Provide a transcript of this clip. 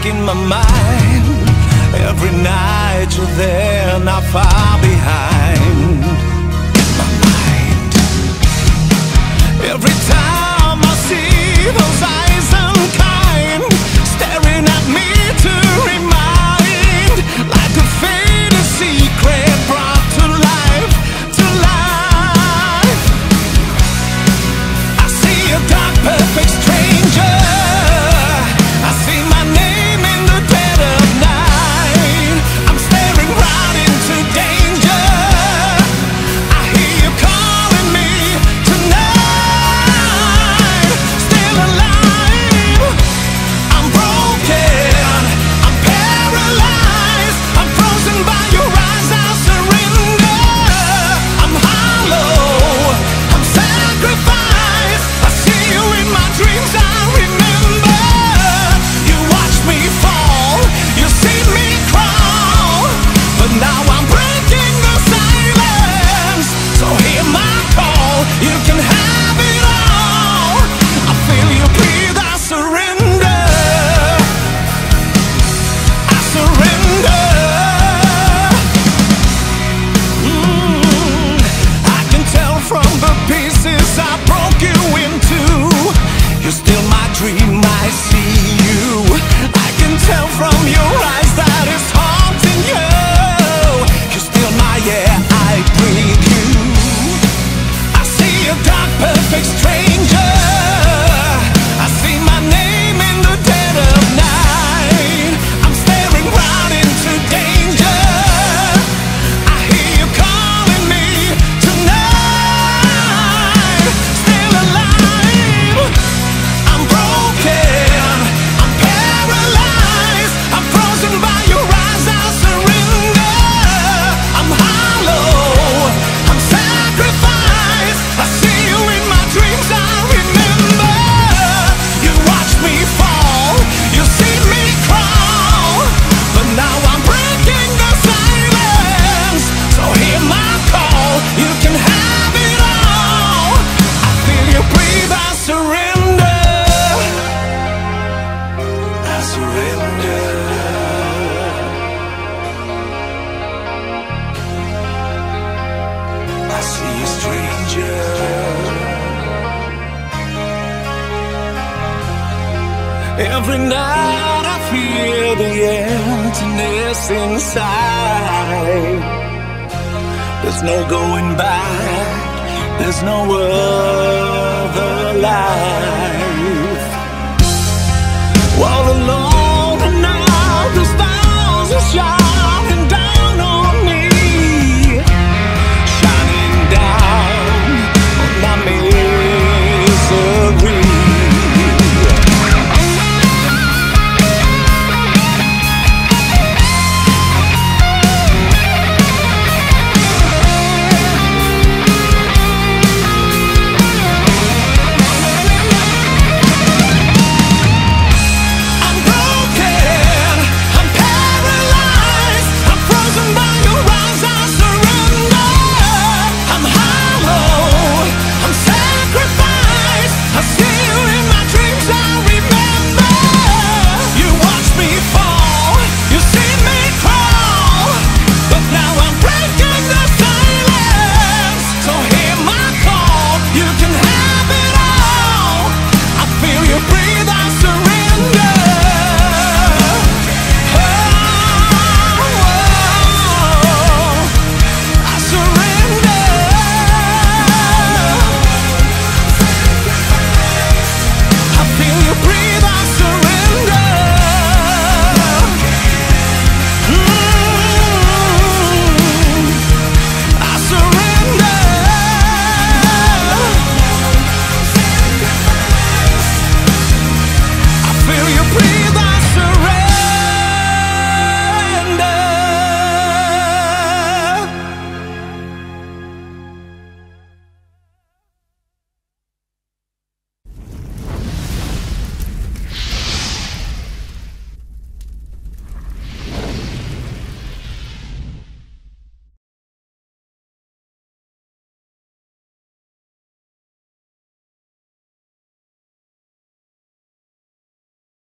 in my mind. Every night you're there, not far behind my mind. Every time I see those eyes unkind staring at me to remind, like a faded secret brought to life, to life. I see a dark, perfect stranger. I see my name in the dead of night. I'm staring right into danger. I hear you calling me tonight. Still alive. I'm broken. I'm paralyzed. I'm frozen by your eyes. I surrender. I'm hollow. I'm sacrificed. I see you in my dreams. I remember. You watch me fall. You see me crawl. But now I'm breaking the silence. So hear my call. You can have it all. I feel you breathe. I surrender. I surrender. I can tell from the pieces I broke you into. You're still my dream, I see you. I can tell from your eyes that it's haunting you. You're still my air, I breathe you. I see a dark, perfect stranger. I see my name in the dead of night. I'm staring right into danger. I hear you calling me tonight. Still alive. I'm broken. I'm paralyzed. I'm frozen by your eyes. I surrender. I'm hollow. I'm sacrificed. I see you in my dreams. I remember. You watch me fall. You see me crawl. But now I'm breaking the silence. So hear my call. You can have it all. I feel you breathe. I surrender. I surrender. I see a stranger. Every night I feel the emptiness inside. There's no going back. There's no other life. All alone and now the stars are shining.